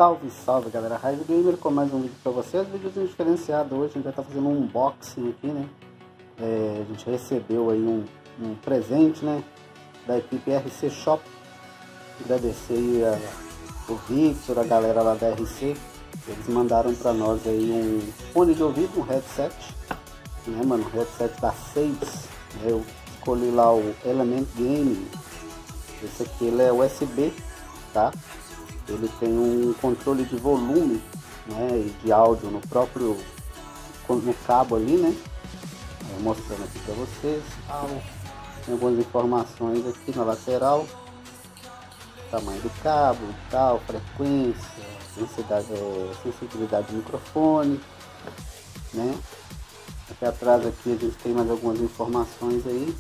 Salve, salve galera, Raiz Gamer com mais um vídeo pra vocês, vídeozinho diferenciado. Hoje a gente vai estar fazendo um unboxing aqui, né? A gente recebeu aí um presente, né? Da equipe RC Shop. Agradecer aí o Victor, a galera lá da RC. Eles mandaram pra nós aí um fone de ouvido, um headset, né mano? Headset da Seiss. Eu escolhi lá o Element Game. Esse aqui ele é USB, tá? Ele tem um controle de volume, né, e de áudio no próprio cabo ali, né? Mostrando aqui para vocês. Tem algumas informações aqui na lateral, tamanho do cabo e tal, frequência, sensibilidade do microfone, né? Aqui atrás aqui a gente tem mais algumas informações aí.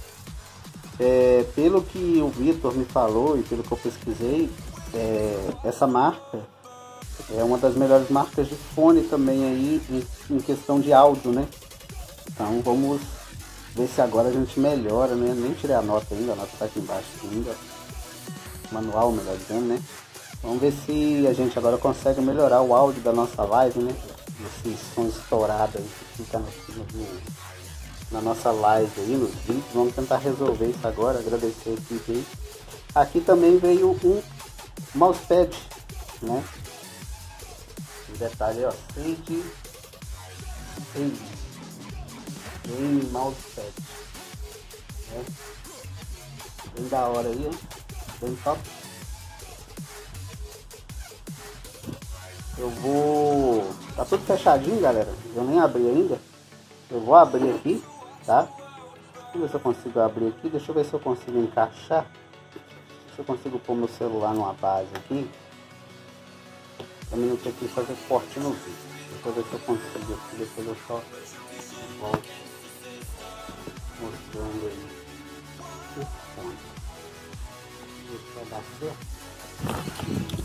Pelo que o Vitor me falou e pelo que eu pesquisei, essa marca é uma das melhores marcas de fone também aí em questão de áudio, né? Então vamos ver se agora a gente melhora, né? Nem tirei a nota ainda, a nota tá aqui embaixo ainda, manual, melhor dizendo, né? Vamos ver se a gente agora consegue melhorar o áudio da nossa live, né? Esse som estourado aí que fica na nossa live aí, nos vídeos. Vamos tentar resolver isso agora, agradecer a equipe aí. Aqui também veio um mousepad, né? O detalhe ó, Sage Game Mousepad, né? Bem da hora aí, ó. Bem top. Eu vou... Tá tudo fechadinho, galera. Eu nem abri ainda. Eu vou abrir aqui, tá? Deixa eu ver se eu consigo abrir aqui. Deixa eu ver se eu consigo encaixar. Se eu consigo pôr meu celular numa base aqui, também não ter que fazer corte no vídeo. Deixa eu ver se eu consigo aqui, depois eu só volto mostrando aí o fone. Ver se vai dar certo.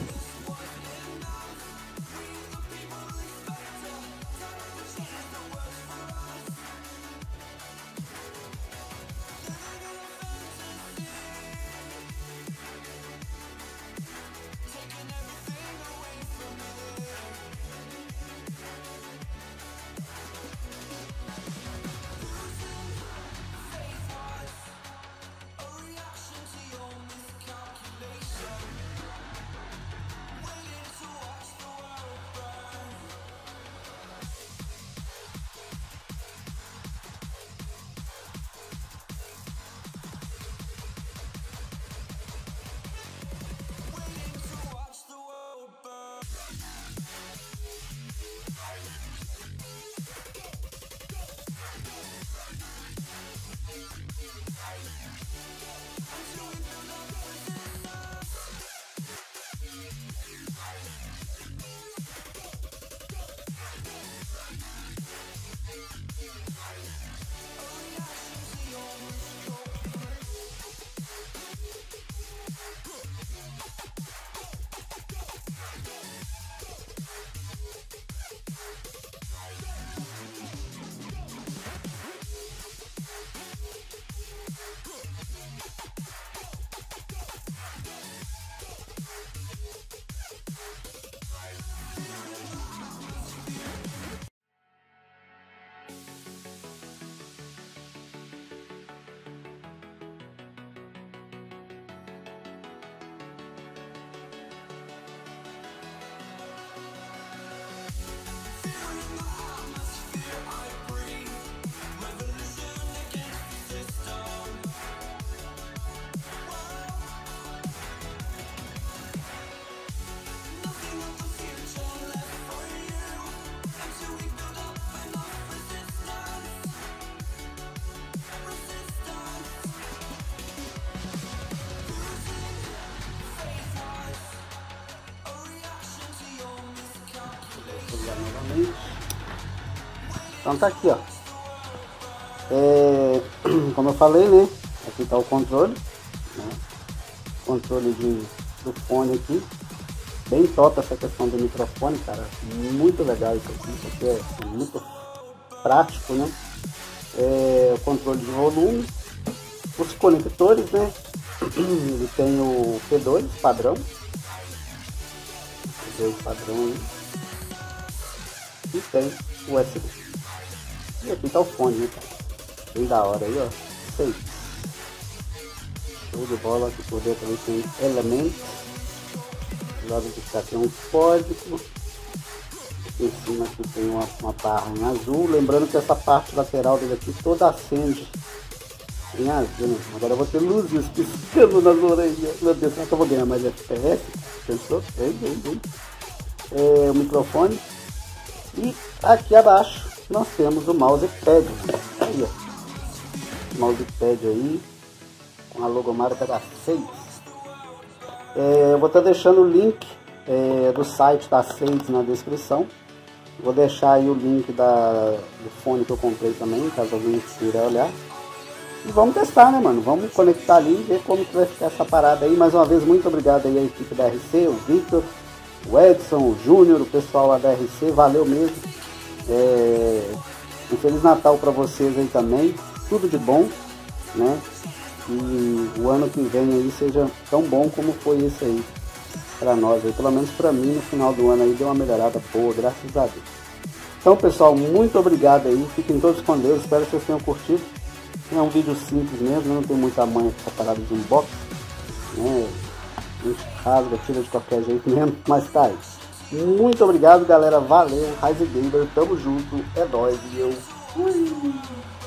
Novamente. Então tá aqui, ó. Como eu falei, né? Aqui tá o controle, né? Controle do fone aqui. Bem top essa questão do microfone, cara. Muito legal isso aqui. Isso aqui é muito prático, né? O controle de volume. Os conectores, né? Ele tem o P2 padrão. 2 padrão aí. E tem o USB. E aqui tá o fone, né, cara? Bem da hora aí, ó. 6. Show de bola. Aqui por dentro também tem elementos. Do lado de cá tem um código. Aqui em cima aqui tem uma barra em azul. Lembrando que essa parte lateral dele aqui toda acende em azul, né? Agora eu vou ter luzes piscando nas orelhas. Meu Deus, será que eu vou ganhar mais FPS? Pensou? Bem. O microfone. E aqui abaixo nós temos o mousepad. Aí, ó. Mousepad aí com a logomarca da 6. Eu vou estar deixando o link do site da 6 na descrição. Vou deixar aí o link do fone que eu comprei também, caso alguém queira olhar. E vamos testar, né, mano? Vamos conectar ali e ver como que vai ficar essa parada aí. Mais uma vez, muito obrigado aí à equipe da RC, o Victor, o Edson, o Júnior, o pessoal lá da RC. Valeu mesmo. Um Feliz Natal para vocês aí também. Tudo de bom, né? E o ano que vem aí seja tão bom como foi esse aí para nós aí. Pelo menos para mim, no final do ano aí deu uma melhorada boa, graças a Deus. Então, pessoal, muito obrigado aí. Fiquem todos com Deus. Espero que vocês tenham curtido. É um vídeo simples mesmo, não tem muita manha com essa parada de unboxing, né? A gente rasga, tira de qualquer jeito mesmo, mas tá aí. Muito obrigado, galera. Valeu, Rise Gamer, tamo junto, é nóis e eu fui!